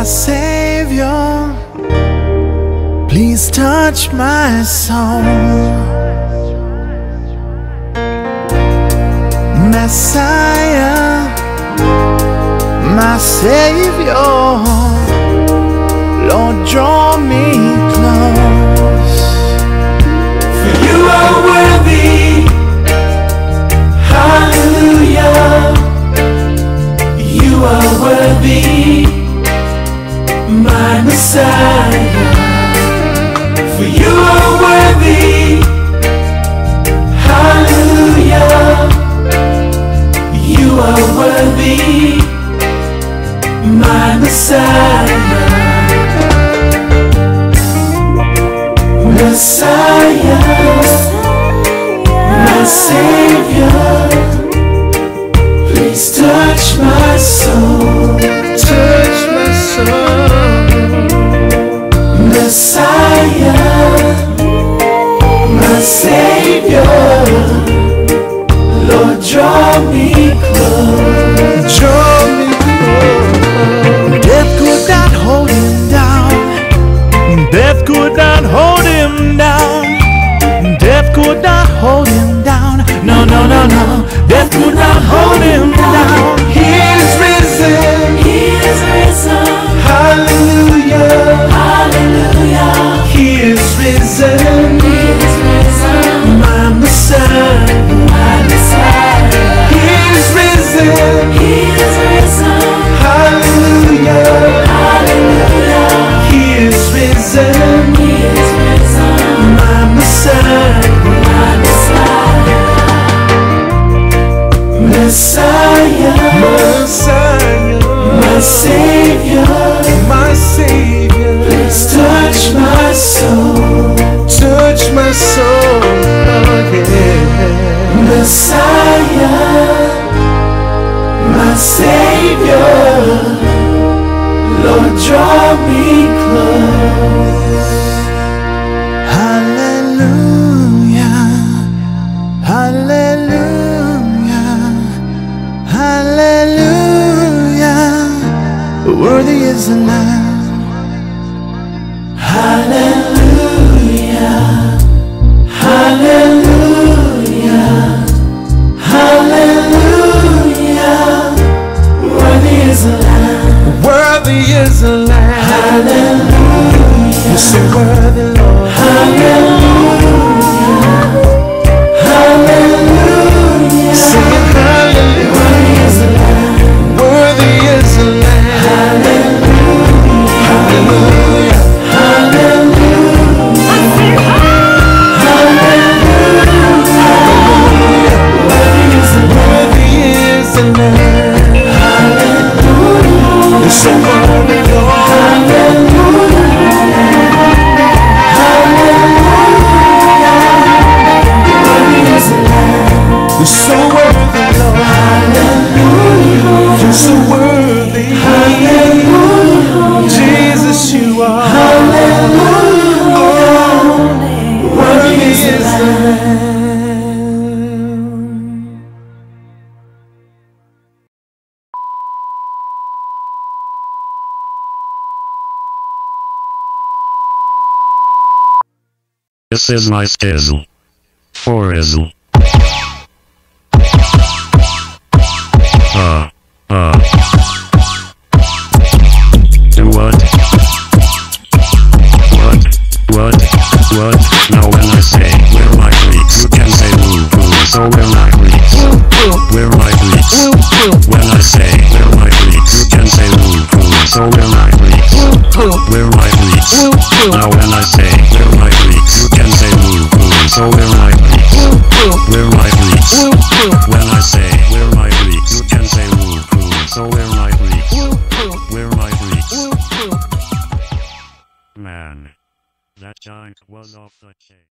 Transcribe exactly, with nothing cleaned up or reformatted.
my Savior, please touch my soul. Messiah, my Savior, Lord, draw me close. For you are worthy, hallelujah. You are worthy, my Messiah. For you are worthy, hallelujah. You are worthy, my Messiah. Messiah, my Savior, please touch my soul. Touch my soul. Messiah, my Savior, Lord, draw me close. Draw me close. Death could not hold him down. Death could not hold him down. Death could not hold him down. No, no, no, no. Death could not hold him down. He is risen. He is risen. Hallelujah. Hallelujah. He is risen. He is risen. My Messiah. My Messiah. He is risen. He is risen. Hallelujah. Hallelujah. He is risen. He is risen. My Messiah. My Messiah. Messiah. Messiah. My Savior. My Savior. Please touch my soul. Touch my soul. Oh, yeah. Messiah, my Savior, Lord, draw me close. Hallelujah. Hallelujah. Hallelujah. Worthy is the Lamb. Hallelujah. Hallelujah. Hallelujah. Worthy is the Lamb. Worthy is the Lamb. Hallelujah. You're so worthy, Lord. Hallelujah. Hallelujah. Sing hallelujah. Worthy is the Lamb. Worthy is the Lamb. Hallelujah. Hallelujah. So worthy, Lord. You're so worthy, Lord. You're so worthy. Jesus, you are. Worthy is the Lamb. This is my skizzle. Forizzle. Uh, uh. Do what? What? What? What? Now when I say we're my freaks, you can say woo woo. So we're my freaks. We're my freaks. When I say we're my freaks, you can say woo woo. So we're my freaks. We're my freaks. Now when I say we're my freaks, you can say woo woo. So we're my freaks. We're my freaks. When I say we're my freaks, you can say woo woo. So we're my freaks. We're my freaks. Man, that junk was off the chain.